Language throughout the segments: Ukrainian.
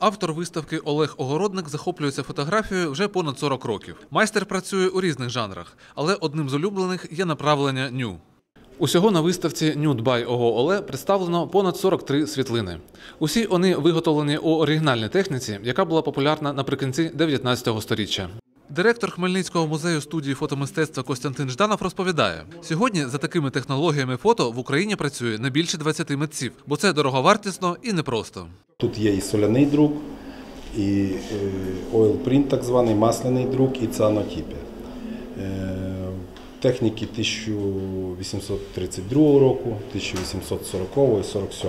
Автор виставки Олег Огородник захоплюється фотографією вже понад 40 років. Майстер працює у різних жанрах, але одним з улюблених є направлення ню. Усього на виставці Nude by ОГО-ОЛЕ представлено понад 43 світлини. Усі вони виготовлені у оригінальній техніці, яка була популярна наприкінці 19 століття. Директор Хмельницького музею студії фотомистецтва Костянтин Жданов розповідає, сьогодні за такими технологіями фото в Україні працює не більше 20 митців, бо це дороговартісно і непросто. Тут є і соляний друк, і ойл-принт, так званий, масляний друк, і цианотипія. Техніки 1832 року, 1840 і 47.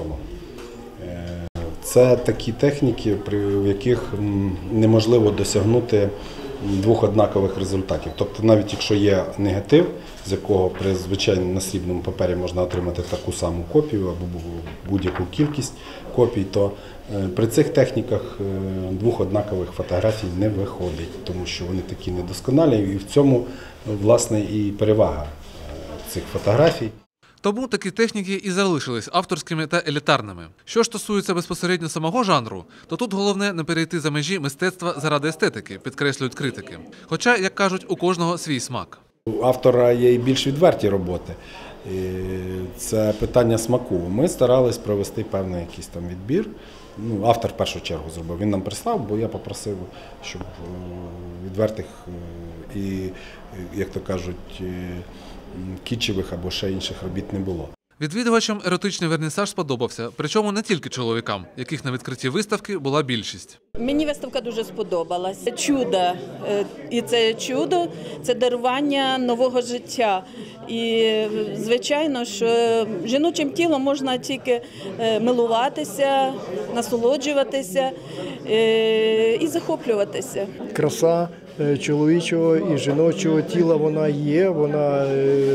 Це такі техніки, в яких неможливо досягнути двох однакових результатів. Тобто навіть якщо є негатив, з якого при звичайному на срібному папері можна отримати таку саму копію або будь-яку кількість копій, то при цих техніках двох однакових фотографій не виходить, тому що вони такі недосконалі, і в цьому, власне, і перевага цих фотографій. Тому такі техніки і залишились авторськими та елітарними. Що ж стосується безпосередньо самого жанру, то тут головне не перейти за межі мистецтва заради естетики, підкреслюють критики. Хоча, як кажуть, у кожного свій смак. У автора є і більш відверті роботи. Це питання смаку. Ми старались провести певний якийсь там відбір. Автор в першу чергу зробив. Він нам прислав, бо я попросив, щоб відвертих і, як то кажуть, кітчевих або ще інших робіт не було. Відвідувачам еротичний вернісаж сподобався, причому не тільки чоловікам, яких на відкритті виставки була більшість. Мені виставка дуже сподобалась. Чудо. І це чудо – це дарування нового життя. І, звичайно, що жіночим тілом можна тільки милуватися, насолоджуватися і захоплюватися. Краса чоловічого і жіночого тіла, вона є, вона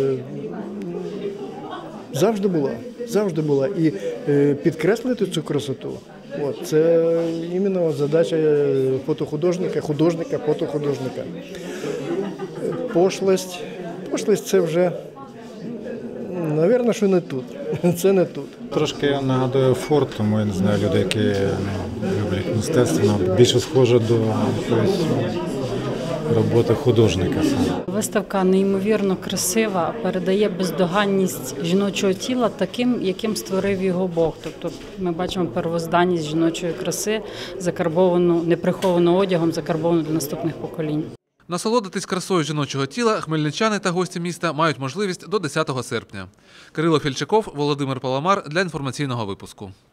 завжди була. І підкреслити цю красоту – це іменно задача фотохудожника, фотохудожника. Пошлость – це вже, мабуть, що не тут. Це не тут. Трошки нагадує форт, тому я не знаю, люди, які люблять мистецтво, більше схоже до якоїсь роботи художника. Виставка неймовірно красива, передає бездоганність жіночого тіла таким, яким створив його Бог. Тобто ми бачимо первозданність жіночої краси, закарбовану, неприховану одягом, закарбовану для наступних поколінь. Насолодитись красою жіночого тіла хмельничани та гості міста мають можливість до 10 серпня. Кирило Фільчаков, Володимир Паламар для інформаційного випуску.